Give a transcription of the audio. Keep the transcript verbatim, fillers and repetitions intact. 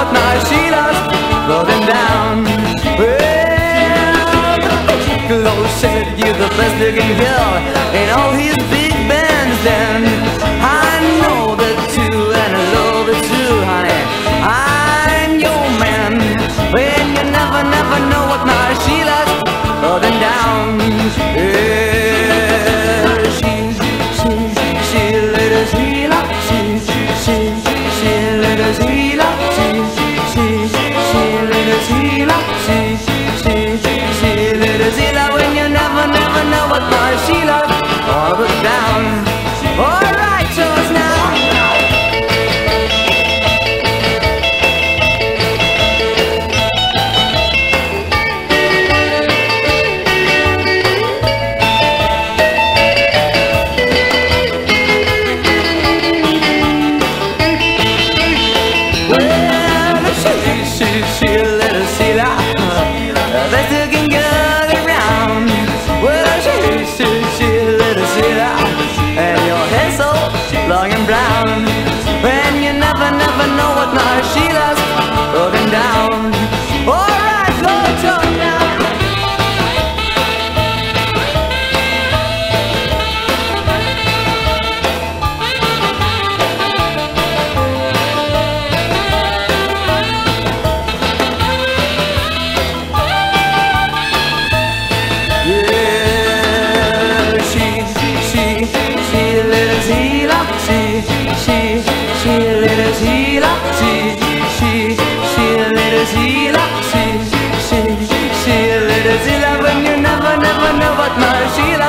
what my Sheila's floating down. Well, Piccolo said you're the best they can hear in all his big bands. Then I know that too, and I love it too, honey. I'm your man. When you never, never know what my Sheila's floating down. Yeah, she, she, she, little Sheila. She, she, she, little Sheila. She, she, she, little Sheila. She, she, she, little Sheila. When you never, never know what my Sheila's all but down. All right, so it's now. She, little Sheila, best looking girl around. Well, she, she, she, little Sheila, and your hair so long and brown. When you never, never know what my Sheila's broken down. All right, go turn now. Sheila, she, she, she, little Sheila, she, she, she, little Sheila. When you never, never know what my Sheila